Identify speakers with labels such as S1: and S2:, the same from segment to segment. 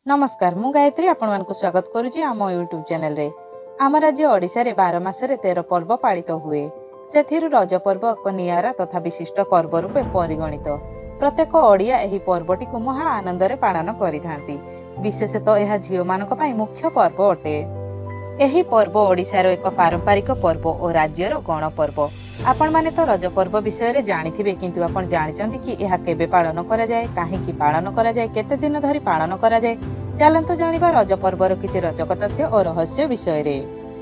S1: नमस्कार मु गायत्री आपको स्वागत करुच्ची आम यूट्यूब चैनल रे। आम राज्य ओडिशा रे 12 मासरे 13 पर्व पालित हुए। सेथिरु रज पर्व एक नियारा तथा विशिष्ट पर्व रूपे परिगणित। प्रत्येक ओडिया एही पर्वटी को महा आनंद रे पालन करिथांती। विशेषतः यह झियो मानक पई मुख्य पर्व अटे। एही पर्व ओडिशार एक पारंपरिक पर्व और राज्यर गण पर्व। आपण माने तो रज पर्व विषय रे जानिथिबे, किंतु आपण जानिचंती कि यह केबे पालन करा जाय, काहेकि पालन करा जाय, केते दिन धरि पालन करा जाय। चलंतु जानिबा रज पर्वर किछि रोचक तथ्य और रहस्य विषय रे।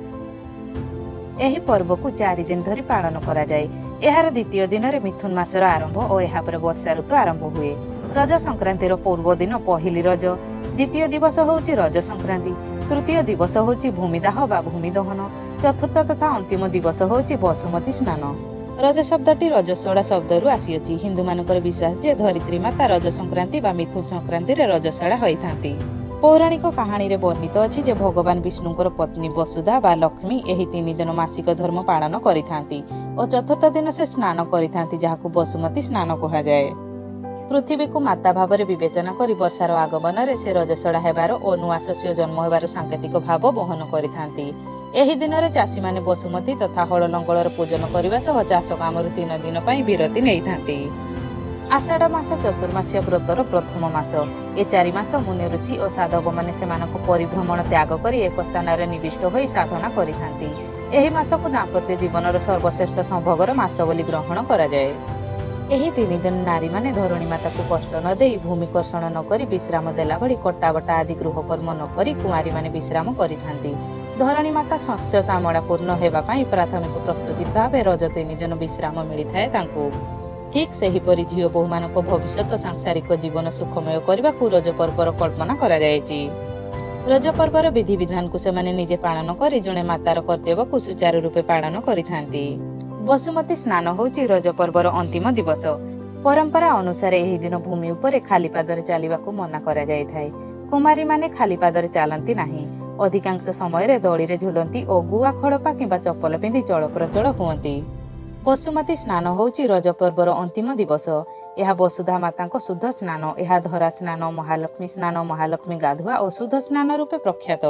S1: एही पर्व को 4 दिन धरि पालन करा जाय। एहार द्वितीय दिन रे मिथुन मासर आरंभ और एहा पर वर्षा ऋतु आरंभ हुए। रज संक्रांति रो पूर्व दिन पहिली रज, द्वितीय दिवस होउची रज संक्रांति, तृतीय दिवस होउची भूमिदाह बा भूमि दहन, चतुर्थ तथा अंतिम दिवस होउची वसुमती स्नान। रज शब्दटी रजस्वला शब्दरू आसीअछि। हिंदू मानकर विश्वास जे धरित्री माता रज संक्रांति बा मिथुन संक्रांति रे रजस्वला होइथांती। पौराणिक कहानी रे वर्णित अछि जे भगवान विष्णुଙ୍କର पत्नी वसुधा बा लक्ष्मी एही 3 दिन मासिक धर्म पालन करिथांती और चतुर्थ दिन से स्नान करिथांती, जाहाकू वसुमती स्नान कहा जाय। पृथ्वी को माता भाव में विवेचना करी वर्षार आगमन रे से रजस्वला हेबार और नुआ शस्य जन्म हेबार सांकेतिक भाव बहन करिथांती। एही दिन रे चाषी माने वसुमती तथा हल लंगलर पूजन करबा सह चाष कामरु 3 दिन पई विरति नेइथांती। आषाढ़ मास चतुर्मास्य व्रतर प्रथम मास। ए 4 मास मुनि ऋषि और साधव माने सेमानक परिभ्रमण त्याग करी एक स्थान रे निविष्ट होई साधना करिथांती। एही मास को दाम्पत्य जीवनर सर्वश्रेष्ठ संभोगर मास बोली ग्रहण करा जाय। एही 3 दिन नारी माने धरणी माता को कष्ट न देई भूमि कर्षण न करी विश्राम देला भली कटा बटा आदि गृह कर्म न करी कुमारी माने विश्राम करिथांती। धरणी माता शस्य श्यामला पूर्ण हेबा पई प्राथमिक प्रस्तुति भावे रज 3 दिन विश्राम मिली थाए तांको। ठीक सेही परि झियो बहु मानक भविष्यत सांसारिक जीवन सुखमय करबा को रज पर्वर कल्पना करा जायछि। रज पर्वर विधि विधान को सेमाने निजे पालन करी जणे मातार कर्तव्य को सुचारू रूपे पालन करिथांती। वसुमती स्नान होउची रज पर्वर अंतिम दिवस। परंपरा अनुसार एही दिन भूमि उपरे खाली पादरे चालिबाकू मना करा जाय थाए। कुमारी माने खाली पादरे चालंती नाही। अधिकांश समय रे दड़ी रे झुलंती और गुआ खड़पा किंबा चप्पल पिंधि चल प्रचल हुअंती। वसुमती स्नान होउची रज पर्वर अंतिम दिवस। यह वसुधा मातांको शुद्ध स्नान। यह धरा स्नान, महालक्ष्मी स्नान, महालक्ष्मी गाधुआ और शुद्ध स्नान रूपे प्रख्यात।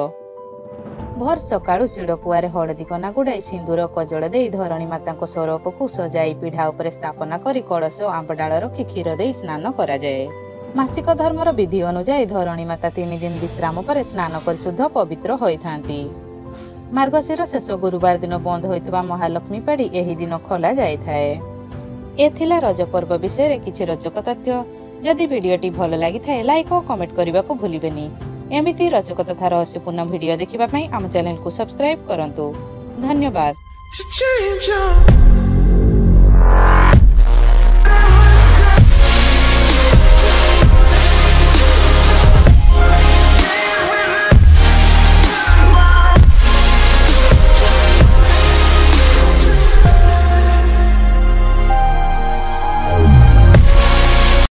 S1: भोर सकाळु शिड़पुआरे हळदी कना गुड़ाई सिंदूर कजल देई धरणी मातांको स्वरूप को सजाई पीढ़ा उपरे स्थापना करी कलश आंबडाळ रखी क्षीर देई स्नान करा जाए। मासिक धर्मर विधि अनुसार धरणी माता 3 दिन विश्राम पर स्नान कर शुद्ध पवित्र होइथांती। मार्गशीर शेष गुरुवार दिन बंद होइतबा महालक्ष्मी पेड़ी एही दिन खोला जाय थाए। एथिला रज पर्व विषय रे किछि रोचक तथ्य। जदि वीडियोटी भल लागि थाए लाइक और कमेंट करबा को भूलिबेनी। एमिति रोचक तथा रहस्यपूर्ण वीडियो देखिबा पई आम चैनल को सब्सक्राइब करंतु। धन्यवाद।